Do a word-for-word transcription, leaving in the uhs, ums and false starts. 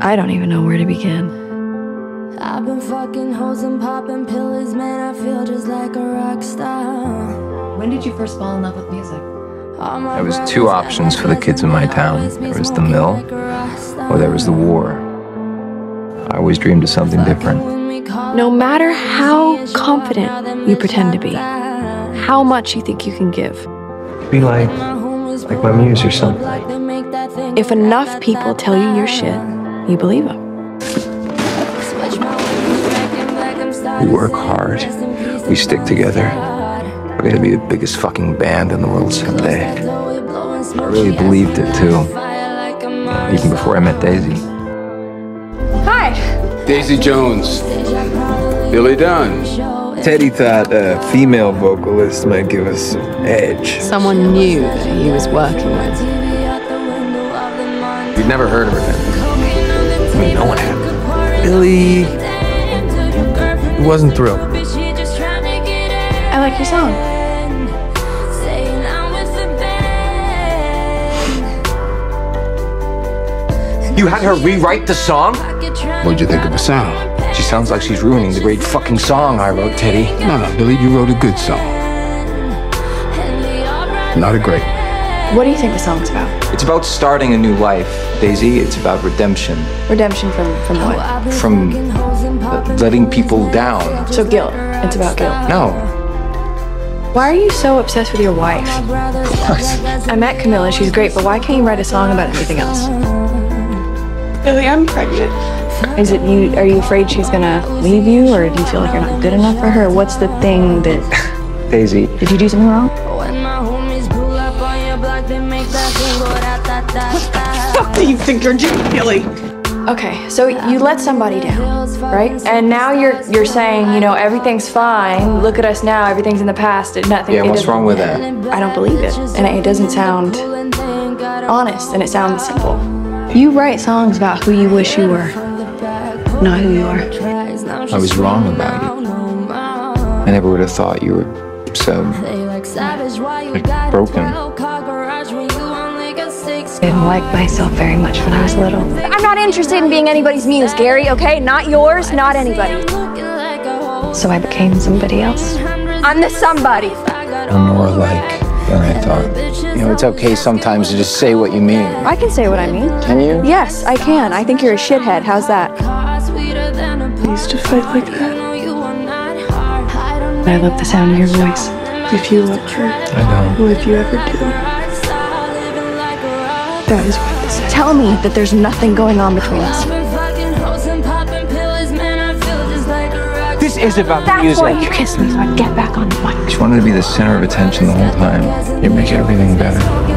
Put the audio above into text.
I don't even know where to begin. I've been fucking hoes and popping pills, man, I feel just like a rock star. When did you first fall in love with music? There was two options for the kids in my town. There was the mill, or there was the war. I always dreamed of something different. No matter how confident you pretend to be, how much you think you can give, Be like, like my muse or something. if enough people tell you your shit, you believe them. We work hard. We stick together. We're gonna be the biggest fucking band in the world someday. I really believed it too. Even before I met Daisy. Hi! Daisy Jones. Billy Dunn. Teddy thought a female vocalist might give us some edge. Someone knew that he was working with. You'd never heard of her then? I mean, no one had. Billy... he wasn't thrilled. I like your song. You had her rewrite the song? What'd you think of the sound? She sounds like she's ruining the great fucking song I wrote, Teddy. No, Billy, you wrote a good song. Not a great. What do you think the song's about? It's about starting a new life, Daisy. It's about redemption. Redemption from, from what? From uh, letting people down. So guilt. It's about guilt. No. Why are you so obsessed with your wife? What? I met Camilla, she's great, but why can't you write a song about anything else? Billy, I'm pregnant. Is it you, are you afraid she's gonna leave you, or do you feel like you're not good enough for her? What's the thing that... Daisy. Did you do something wrong? What do you think you're doing, Billy? Okay, so you let somebody down, right? And now you're you're saying, you know, everything's fine. Look at us now. Everything's in the past. It, nothing. Yeah, it what's wrong with that? I don't believe it, and it doesn't sound honest, and it sounds simple. You write songs about who you wish you were, not who you are. I was wrong about you. I never would have thought you were so like, broken. I didn't like myself very much when I was little. I'm not interested in being anybody's muse, Gary, okay? Not yours, not anybody. So I became somebody else. I'm the somebody. I'm more alike than I thought. You know, it's okay sometimes to just say what you mean. I can say what I mean. Can you? Yes, I can. I think you're a shithead. How's that? I used to fight like that. I love the sound of your voice. If you love her, I or if you ever do, that is what this is. Tell me that there's nothing going on between us. This is about That's music. why you kissed me, so I get back on the mic. She wanted to be the center of attention the whole time. You make everything better.